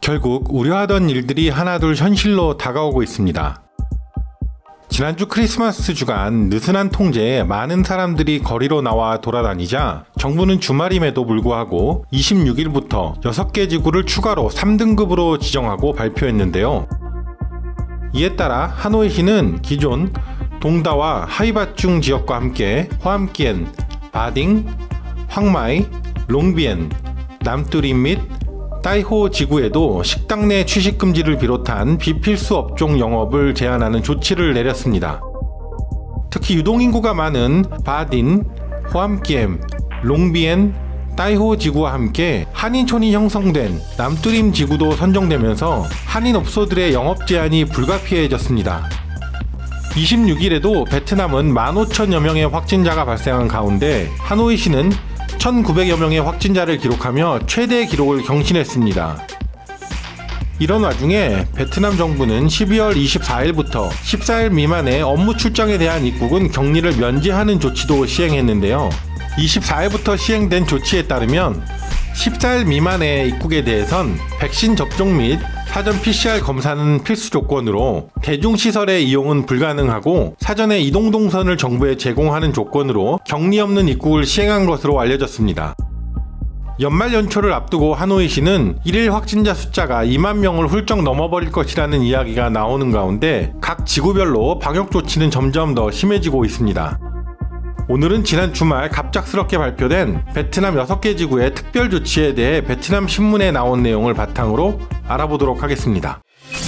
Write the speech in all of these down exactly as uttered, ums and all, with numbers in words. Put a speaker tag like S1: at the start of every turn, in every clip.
S1: 결국 우려하던 일들이 하나둘 현실로 다가오고 있습니다. 지난주 크리스마스 주간 느슨한 통제에 많은 사람들이 거리로 나와 돌아다니자 정부는 주말임에도 불구하고 이십육 일부터 여섯 개 지구를 추가로 삼 등급으로 지정하고 발표했는데요. 이에 따라 하노이시는 기존 동다와 하이바중 지역과 함께 호암기엔, 바딩, 황마이, 롱비엔, 남뚜린 및 따이호 지구에도 식당 내 취식 금지를 비롯한 비필수 업종 영업을 제한하는 조치를 내렸습니다. 특히 유동인구가 많은 바딘, 호암기엠, 롱비엔, 따이호 지구와 함께 한인촌이 형성된 남뚜림 지구도 선정되면서 한인 업소들의 영업 제한이 불가피해졌습니다. 이십육 일에도 베트남은 만 오천여 명의 확진자가 발생한 가운데 하노이시는 천구백여 명의 확진자를 기록하며 최대 기록을 경신했습니다. 이런 와중에 베트남 정부는 십이월 이십사일부터 십사 일 미만의 업무 출장에 대한 입국은 격리를 면제하는 조치도 시행했는데요. 이십사 일부터 시행된 조치에 따르면 십사 일 미만의 입국에 대해선 백신 접종 및 사전 피씨알 검사는 필수 조건으로 대중시설의 이용은 불가능하고 사전에 이동 동선을 정부에 제공하는 조건으로 격리 없는 입국을 시행한 것으로 알려졌습니다. 연말 연초를 앞두고 하노이시는 일일 확진자 숫자가 이만 명을 훌쩍 넘어버릴 것이라는 이야기가 나오는 가운데 각 지구별로 방역 조치는 점점 더 심해지고 있습니다. 오늘은 지난 주말 갑작스럽게 발표된 베트남 여섯 개 지구의 특별 조치에 대해 베트남 신문에 나온 내용을 바탕으로 알아보도록 하겠습니다.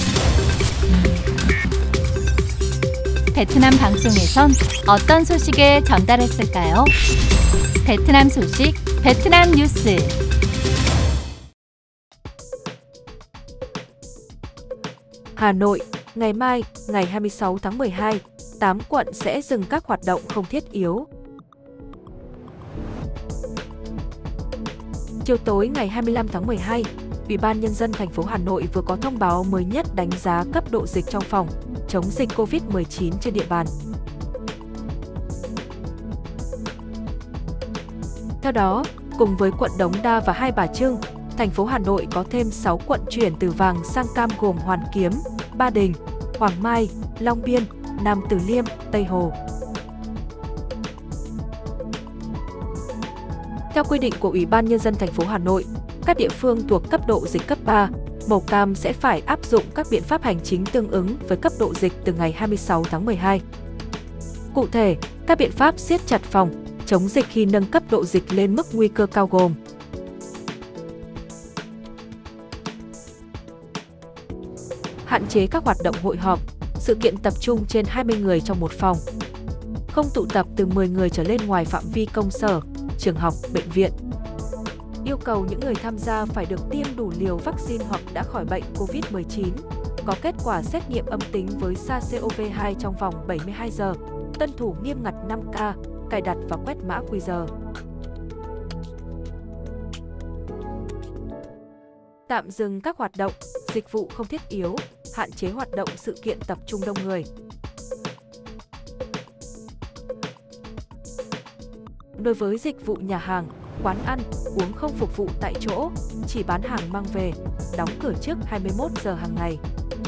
S2: 베트남 방송에선 어떤 소식을 전달했을까요? 베트남 소식, 베트남 뉴스.
S3: Hà Nội, ngày mai, ngày hai mươi sáu tháng mười hai, tám quận sẽ dừng các hoạt động không thiết yếu. Chiều tối ngày hai mươi lăm tháng mười hai, Ủy ban Nhân dân thành phố Hà Nội vừa có thông báo mới nhất đánh giá cấp độ dịch trong phòng chống dịch Covid mười chín trên địa bàn. Theo đó, cùng với quận Đống Đa và Hai Bà Trưng, thành phố Hà Nội có thêm sáu quận chuyển từ vàng sang cam gồm Hoàn Kiếm, Ba Đình, Hoàng Mai, Long Biên, Nam Từ Liêm, Tây Hồ. Theo quy định của Ủy ban Nhân dân thành phố Hà Nội, các địa phương thuộc cấp độ dịch cấp ba, màu cam sẽ phải áp dụng các biện pháp hành chính tương ứng với cấp độ dịch từ ngày hai mươi sáu tháng mười hai. Cụ thể, các biện pháp siết chặt phòng chống dịch khi nâng cấp độ dịch lên mức nguy cơ cao gồm: hạn chế các hoạt động hội họp, sự kiện tập trung trên hai mươi người trong một phòng, không tụ tập từ mười người trở lên ngoài phạm vi công sở, trường học, bệnh viện. Yêu cầu những người tham gia phải được tiêm đủ liều vaccine hoặc đã khỏi bệnh Covid mười chín, có kết quả xét nghiệm âm tính với SARS-xê o vê hai trong vòng bảy mươi hai giờ, tuân thủ nghiêm ngặt năm K, cài đặt và quét mã quy rờ. Tạm dừng các hoạt động, dịch vụ không thiết yếu, hạn chế hoạt động sự kiện tập trung đông người. Đối với dịch vụ nhà hàng, quán ăn, uống không phục vụ tại chỗ, chỉ bán hàng mang về, đóng cửa trước hai mươi mốt giờ hàng ngày.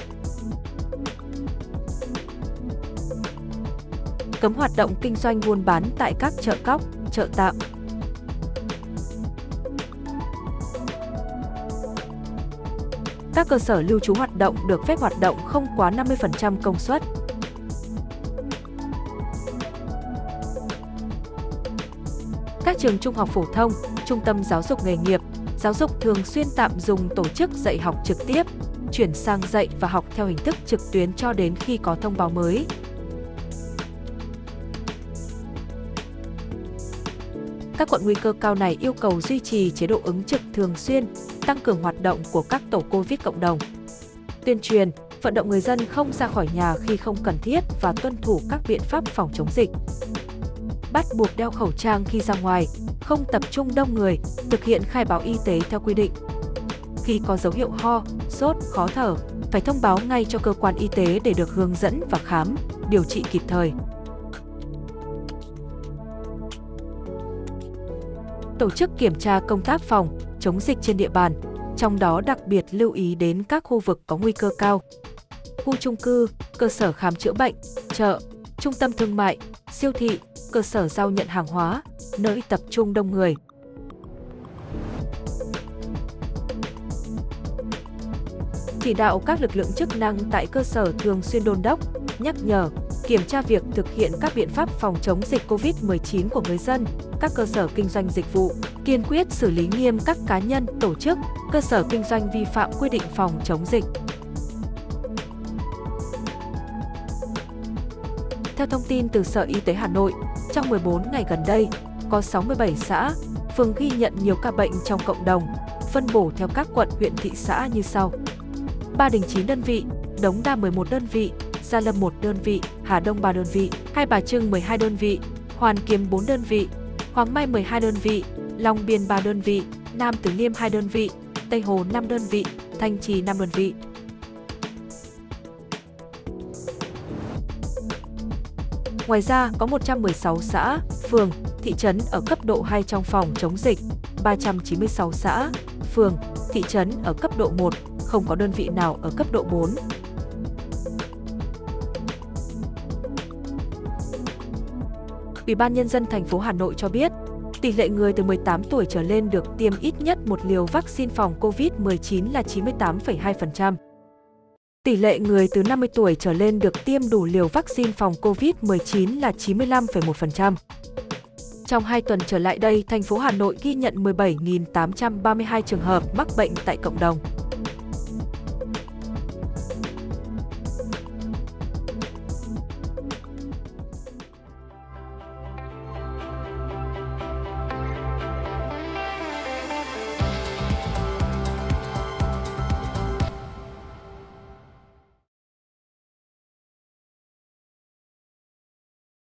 S3: Cấm hoạt động kinh doanh buôn bán tại các chợ cóc, chợ tạm. Các cơ sở lưu trú hoạt động được phép hoạt động không quá năm mươi phần trăm công suất. Các trường trung học phổ thông, trung tâm giáo dục nghề nghiệp, giáo dục thường xuyên tạm dừng tổ chức dạy học trực tiếp, chuyển sang dạy và học theo hình thức trực tuyến cho đến khi có thông báo mới. Các quận nguy cơ cao này yêu cầu duy trì chế độ ứng trực thường xuyên, tăng cường hoạt động của các tổ Covid cộng đồng. Tuyên truyền, vận động người dân không ra khỏi nhà khi không cần thiết và tuân thủ các biện pháp phòng chống dịch. Bắt buộc đeo khẩu trang khi ra ngoài, không tập trung đông người, thực hiện khai báo y tế theo quy định. Khi có dấu hiệu ho, sốt, khó thở, phải thông báo ngay cho cơ quan y tế để được hướng dẫn và khám, điều trị kịp thời. Tổ chức kiểm tra công tác phòng chống dịch trên địa bàn, trong đó đặc biệt lưu ý đến các khu vực có nguy cơ cao. Khu chung cư, cơ sở khám chữa bệnh, chợ, trung tâm thương mại, siêu thị, cơ sở giao nhận hàng hóa, nơi tập trung đông người. Chỉ đạo các lực lượng chức năng tại cơ sở thường xuyên đôn đốc, nhắc nhở, kiểm tra việc thực hiện các biện pháp phòng chống dịch Covid mười chín của người dân, các cơ sở kinh doanh dịch vụ, kiên quyết xử lý nghiêm các cá nhân, tổ chức, cơ sở kinh doanh vi phạm quy định phòng chống dịch. Theo thông tin từ Sở Y tế Hà Nội, trong mười bốn ngày gần đây, có sáu mươi bảy xã, phường ghi nhận nhiều ca bệnh trong cộng đồng, phân bổ theo các quận, huyện, thị xã như sau. Ba Đình chín đơn vị, Đống Đa mười một đơn vị, Gia Lâm một đơn vị, Hà Đông ba đơn vị, Hai Bà Trưng mười hai đơn vị, Hoàn Kiếm bốn đơn vị, Hoàng Mai mười hai đơn vị, Long Biên ba đơn vị, Nam Từ Liêm hai đơn vị, Tây Hồ năm đơn vị, Thanh Trì năm đơn vị. Ngoài ra, có một trăm mười sáu xã, phường, thị trấn ở cấp độ hai trong phòng chống dịch, ba trăm chín mươi sáu xã, phường, thị trấn ở cấp độ một, không có đơn vị nào ở cấp độ bốn. Ủy ban Nhân dân thành phố Hà Nội cho biết, tỷ lệ người từ mười tám tuổi trở lên được tiêm ít nhất một liều vaccine phòng Covid mười chín là chín mươi tám phẩy hai phần trăm. Tỷ lệ người từ năm mươi tuổi trở lên được tiêm đủ liều vaccine phòng Covid mười chín là chín mươi lăm phẩy một phần trăm. Trong hai tuần trở lại đây, thành phố Hà Nội ghi nhận mười bảy nghìn tám trăm ba mươi hai trường hợp mắc bệnh tại cộng đồng.